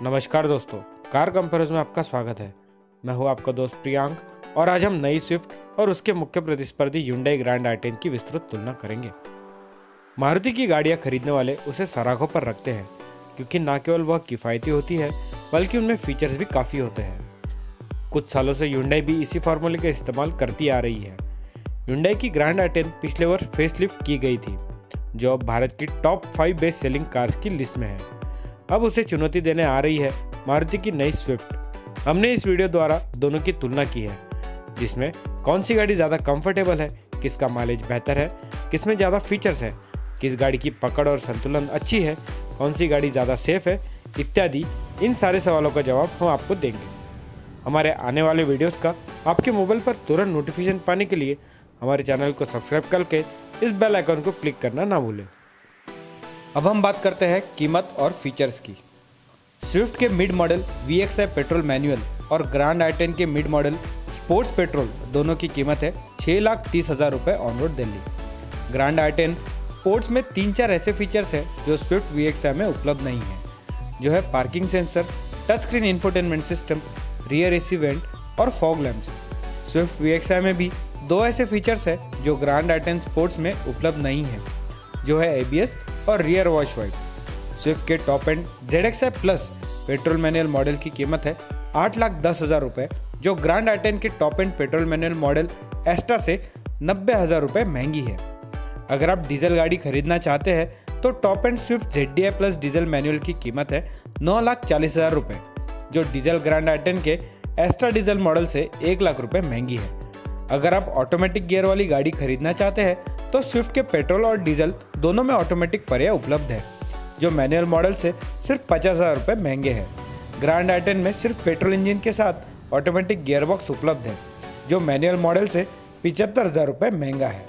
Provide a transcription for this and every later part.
नमस्कार दोस्तों, car comparison में आपका स्वागत है। मैं हूं आपका दोस्त प्रियांक और आज हम नई स्विफ्ट और उसके मुख्य प्रतिस्पर्धी Hyundai ग्रैंड i10 की विस्तृत तुलना करेंगे। मारुति की गाड़ियां खरीदने वाले उसे सराखों पर रखते हैं क्योंकि न केवल वह किफ़ायती होती है बल्कि उनमें फीचर्स भी काफ़ी होते हैं। कुछ सालों से Hyundai भी इसी फार्मूले का इस्तेमाल करती आ रही है। Hyundai की ग्रैंड i10 पिछले वर्ष फेसलिफ्ट की गई थी, जो अब भारत की टॉप 5 बेस्ट सेलिंग कार्स की लिस्ट में है। अब उसे चुनौती देने आ रही है मारुति की नई स्विफ्ट। हमने इस वीडियो द्वारा दोनों की तुलना की है, जिसमें कौन सी गाड़ी ज़्यादा कंफर्टेबल है, किसका माइलेज बेहतर है, किसमें ज़्यादा फीचर्स है, किस गाड़ी की पकड़ और संतुलन अच्छी है, कौन सी गाड़ी ज़्यादा सेफ है इत्यादि। इन सारे सवालों का जवाब हम आपको देंगे। हमारे आने वाले वीडियोस का आपके मोबाइल पर तुरंत नोटिफिकेशन पाने के लिए हमारे चैनल को सब्सक्राइब करके इस बेल आइकन को क्लिक करना ना भूलें। अब हम बात करते हैं कीमत और फीचर्स की। स्विफ्ट के mid model VXI petrol manual और ग्रैंड i10 के मिड मॉडल स्पोर्ट्स पेट्रोल दोनों की कीमत है 6,30,000 रुपये on road Delhi. Grand i10 sports में 3-4 ऐसे फीचर्स हैं जो स्विफ्ट VXI में उपलब्ध नहीं है, जो है parking sensor, touch screen infotainment system, rear AC vent और फॉग लैंप्स। स्विफ्ट VXI में भी 2 ऐसे फीचर्स हैं जो ग्रैंड i10 स्पोर्ट्स में उपलब्ध नहीं है, जो है ABS और रियर वॉश वाइप। स्विफ्ट के top end ZXi plus petrol manual model की कीमत है 8,10,000 रुपये, जो ग्रैंड i10 के top end petrol manual model Asta से 90,000 रुपये महंगी है। अगर आप डीजल गाड़ी खरीदना चाहते हैं तो top end Swift ZDI plus diesel manual की कीमत है 9,40,000 रुपये, जो डीजल ग्रैंड i10 के एस्टा डीजल मॉडल से 1,00,000 रुपये महंगी है। अगर आप ऑटोमेटिक गियर वाली गाड़ी खरीदना चाहते हैं तो स्विफ्ट के पेट्रोल और डीजल दोनों में ऑटोमेटिक पर्याय उपलब्ध है, जो मैनुअल मॉडल से सिर्फ 50,000 रुपये महंगे हैं। ग्रैंड i10 में सिर्फ पेट्रोल इंजन के साथ ऑटोमेटिक गियरबॉक्स उपलब्ध है, जो मैनुअल मॉडल से 75,000 रुपये महंगा है।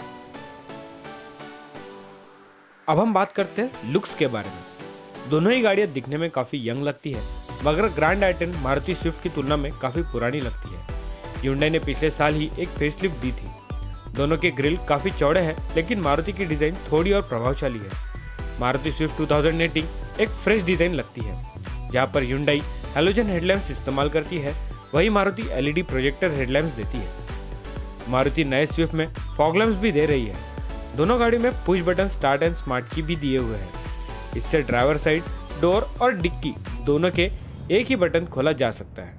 अब हम बात करते हैं लुक्स के बारे में। दोनों ही गाड़ियां दिखने में काफ़ी यंग लगती है, मगर ग्रैंड i10 मारुति स्विफ्ट की तुलना में काफ़ी पुरानी लगती है। Hyundai ने पिछले साल ही एक फेसलिफ्ट दी थी। दोनों के ग्रिल काफ़ी चौड़े हैं, लेकिन मारुति की डिज़ाइन थोड़ी और प्रभावशाली है। मारुति स्विफ्ट 2018 एक फ्रेश डिज़ाइन लगती है, जहां पर Hyundai हैलोजन हेडलैम्प्स इस्तेमाल करती है, वही मारुति LED प्रोजेक्टर हेडलैम्प्स देती है। मारुति नए स्विफ्ट में फॉग लैंप्स भी दे रही है। दोनों गाड़ी में push button start and smart key भी दिए हुए हैं। इससे ड्राइवर साइड डोर और डिक्की दोनों के एक ही बटन खोला जा सकता है।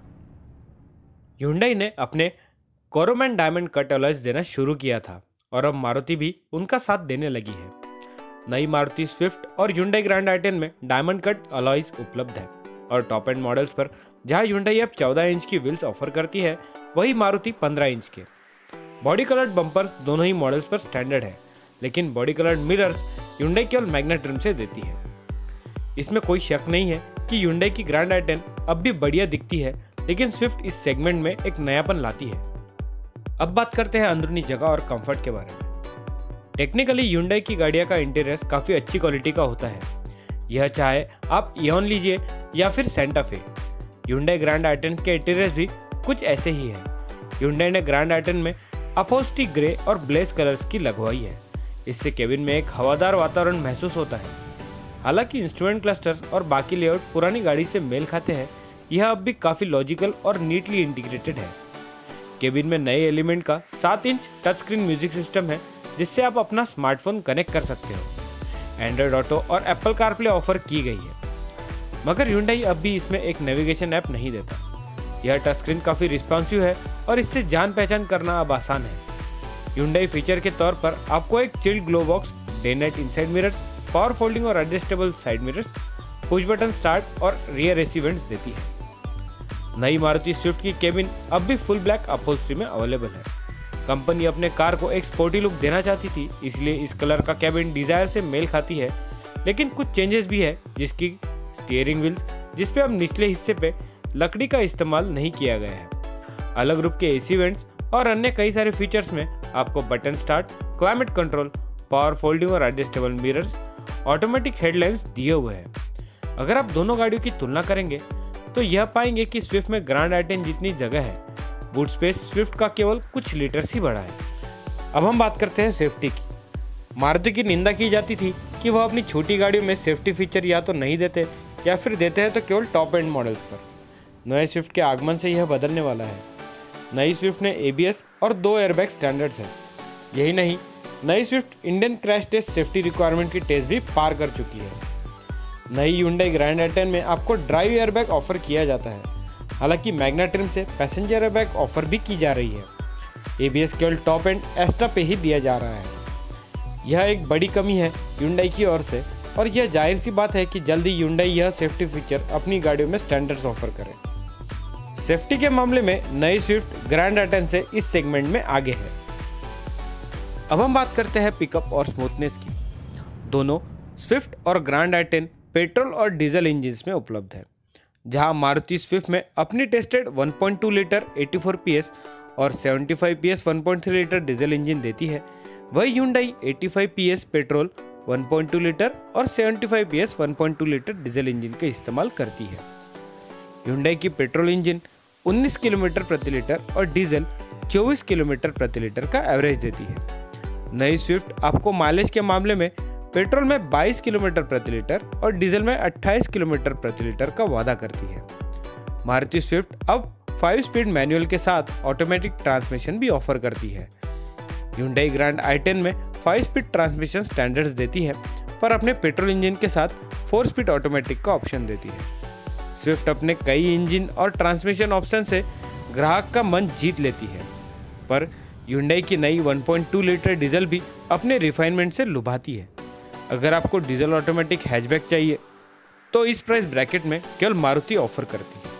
Hyundai ने अपने कोरोमैन डायमंड कट अलॉयज देना शुरू किया था और अब मारुति भी उनका साथ देने लगी है। नई मारुति स्विफ्ट और Hyundai ग्रैंड i10 में डायमंड कट अलॉयज उपलब्ध है और टॉप एंड मॉडल्स पर जहां Hyundai अब 14 इंच की व्हील्स ऑफर करती है, वही मारुति 15 इंच के। बॉडी कलर्ड बम्पर्स दोनों ही मॉडल्स पर स्टैंडर्ड है, लेकिन बॉडी कलर्ड मिरर्स Hyundai केवल मैग्नेट ट्रिम से देती है। इसमें कोई शक नहीं है कि Hyundai की ग्रैंड i10 अब भी बढ़िया दिखती है, लेकिन स्विफ्ट इस सेगमेंट में एक नयापन लाती है। अब बात करते हैं अंदरूनी जगह और कंफर्ट के बारे में। टेक्निकली Hyundai की गाड़ियां का इंटीरियर काफ़ी अच्छी क्वालिटी का होता है। यह चाहे आप इओन लीजिए या फिर सेंटा फे। Hyundai ग्रैंड i10 के इंटीरियर्स भी कुछ ऐसे ही है। Hyundai ने ग्रैंड i10 में अपहोल्स्ट्री ग्रे और ब्लेज कलर्स की लगवाई है। इससे केबिन में एक हवादार वातावरण महसूस होता है। हालांकि इंस्ट्रूमेंट क्लस्टर्स और बाकी लेआउट पुरानी गाड़ी से मेल खाते हैं, यह अब भी काफ़ी लॉजिकल और नीटली इंटीग्रेटेड है। केबिन में नए एलिमेंट का 7 inch touch screen music system है, जिससे आप अपना स्मार्टफोन कनेक्ट कर सकते हो। एंड्रॉयड ऑटो और एप्पल कारप्ले ऑफर की गई है, मगर Hyundai अब भी इसमें एक नेविगेशन ऐप नहीं देता। यह टच स्क्रीन काफ़ी रिस्पॉन्सिव है और इससे जान पहचान करना अब आसान है। Hyundai फीचर के तौर पर आपको एक chilled glove box, day night inside mirrors, power folding और adjustable side mirrors, push button start और रियर एसी वेंट्स देती है। नई मारुति स्विफ्ट की केबिन अब भी फुल ब्लैक अपहोल्स्ट्री में अवेलेबल है। कंपनी अपने कार को एक स्पोर्टी लुक देना चाहती थी, इसलिए इस कलर का केबिन डिजायर से मेल खाती है, लेकिन कुछ चेंजेस भी है, जिसकी स्टीयरिंग व्हील्स, जिसपे अब निचले हिस्से पे लकड़ी का इस्तेमाल नहीं किया गया है। अलग रूप के एसी वेंट्स और अन्य कई सारे फीचर्स में आपको button start, climate control, power folding और एडजस्टेबल मिरर्स, ऑटोमेटिक हेडलैम्प्स दिए हुए हैं। अगर आप दोनों गाड़ियों की तुलना करेंगे तो यह पाएंगे कि स्विफ्ट में ग्रैंड i10 जितनी जगह है, बूट स्पेस स्विफ्ट का केवल कुछ लीटर्स ही बढ़ा है। अब हम बात करते हैं सेफ्टी की। मारुति की निंदा की जाती थी कि वह अपनी छोटी गाड़ियों में सेफ्टी फीचर या तो नहीं देते या फिर देते हैं तो केवल टॉप एंड मॉडल्स पर। नए स्विफ्ट के आगमन से यह बदलने वाला है। नई स्विफ्ट में ABS और 2 एयरबैग स्टैंडर्ड्स हैं। यही नहीं, नई Swift Indian crash test safety requirement की टेस्ट भी पार कर चुकी है। नई Hyundai ग्रैंड i10 में आपको ड्राइव एयरबैग ऑफर किया जाता है। हालांकि मैग्ना ट्रिम से पैसेंजर एयरबैग ऑफर भी की जा रही है। ABS केवल टॉप एंड एस्टा पे ही दिया जा रहा है। यह एक बड़ी कमी है Hyundai की ओर से, और यह जाहिर सी बात है कि जल्दी Hyundai यह सेफ्टी फीचर अपनी गाड़ियों में स्टैंडर्ड्स ऑफर करे। सेफ्टी के मामले में नई स्विफ्ट ग्रैंड i10 से इस सेगमेंट में आगे है। अब हम बात करते हैं पिकअप और स्मूथनेस की। दोनों स्विफ्ट और ग्रैंड i10 पेट्रोल और डीजल इंजिन्स में उपलब्ध है। जहां मारुति स्विफ्ट में अपनी टेस्टेड 1.2 लीटर 84 PS और 75 PS 1.3 लीटर डीजल इंजन देती है, वही Hyundai 85 PS पेट्रोल 1.2 लीटर और 75 PS 1.2 लीटर डीजल इंजन का इस्तेमाल करती है। Hyundai की पेट्रोल इंजन 19 किलोमीटर प्रति लीटर और डीजल 24 किलोमीटर प्रति लीटर का एवरेज देती है। नई स्विफ्ट आपको माइलेज के मामले में पेट्रोल में 22 किलोमीटर प्रति लीटर और डीजल में 28 किलोमीटर प्रति लीटर का वादा करती है। मारुति स्विफ्ट अब 5 स्पीड मैनुअल के साथ ऑटोमेटिक ट्रांसमिशन भी ऑफर करती है। Hyundai ग्रैंड i10 में 5 स्पीड ट्रांसमिशन स्टैंडर्ड्स देती है, पर अपने पेट्रोल इंजन के साथ 4 स्पीड ऑटोमेटिक का ऑप्शन देती है। स्विफ्ट अपने कई इंजन और ट्रांसमिशन ऑप्शन से ग्राहक का मन जीत लेती है, पर Hyundai की नई 1.2 लीटर डीजल भी अपने रिफाइनमेंट से लुभाती है। अगर आपको डीजल ऑटोमेटिक हैचबैक चाहिए तो इस प्राइस ब्रैकेट में केवल मारुति ऑफर करती है।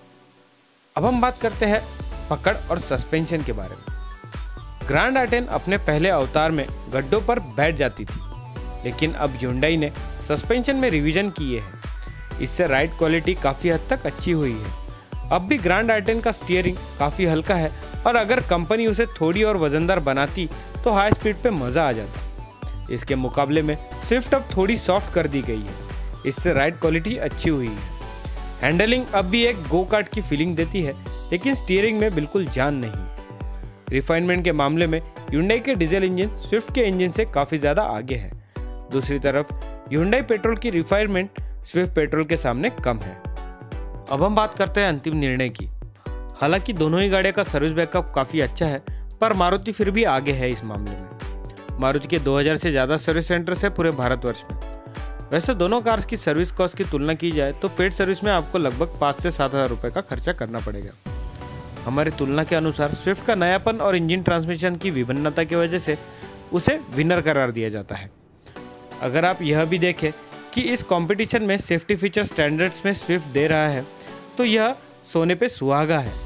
अब हम बात करते हैं पकड़ और सस्पेंशन के बारे में। ग्रैंड i10 अपने पहले अवतार में गड्ढों पर बैठ जाती थी, लेकिन अब Hyundai ने सस्पेंशन में रिवीजन किए हैं। इससे राइड क्वालिटी काफ़ी हद तक अच्छी हुई है। अब भी ग्रैंड i10 का स्टीयरिंग काफ़ी हल्का है, और अगर कंपनी उसे थोड़ी और वजनदार बनाती तो हाई स्पीड पे मज़ा आ जाता। इसके मुकाबले में स्विफ्ट अब थोड़ी सॉफ्ट कर दी गई है। इससे राइड क्वालिटी अच्छी हुई है। हैंडलिंग अब भी एक गो कार्ट की फीलिंग देती है, लेकिन स्टीयरिंग में बिल्कुल जान नहीं। रिफाइनमेंट के मामले में Hyundai के डीजल इंजन स्विफ्ट के इंजन से काफ़ी ज़्यादा आगे है। दूसरी तरफ Hyundai पेट्रोल की रिफाइनमेंट स्विफ्ट पेट्रोल के सामने कम है। अब हम बात करते हैं अंतिम निर्णय की। हालांकि दोनों ही गाड़ियों का सर्विस बैकअप काफ़ी अच्छा है, पर मारुति फिर भी आगे है इस मामले में। मारुति के 2000 से ज़्यादा सर्विस सेंटर्स है पूरे भारतवर्ष में। वैसे दोनों कार्स की सर्विस कॉस्ट की तुलना की जाए तो पेड सर्विस में आपको लगभग 5 से 7 हज़ार रुपये का खर्चा करना पड़ेगा। हमारी तुलना के अनुसार स्विफ्ट का नयापन और इंजन ट्रांसमिशन की विभिन्नता की वजह से उसे विनर करार दिया जाता है। अगर आप यह भी देखें कि इस कंपटीशन में सेफ्टी फीचर स्टैंडर्ड्स में स्विफ्ट दे रहा है, तो यह सोने पे सुहागा है।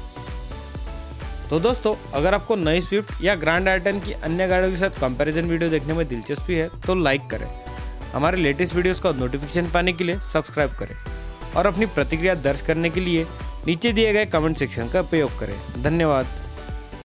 तो दोस्तों, अगर आपको नई स्विफ्ट या ग्रैंड i10 की अन्य गाड़ियों के साथ कंपैरिजन वीडियो देखने में दिलचस्पी है तो लाइक करें। हमारे लेटेस्ट वीडियोस का नोटिफिकेशन पाने के लिए सब्सक्राइब करें, और अपनी प्रतिक्रिया दर्ज करने के लिए नीचे दिए गए कमेंट सेक्शन का उपयोग करें। धन्यवाद।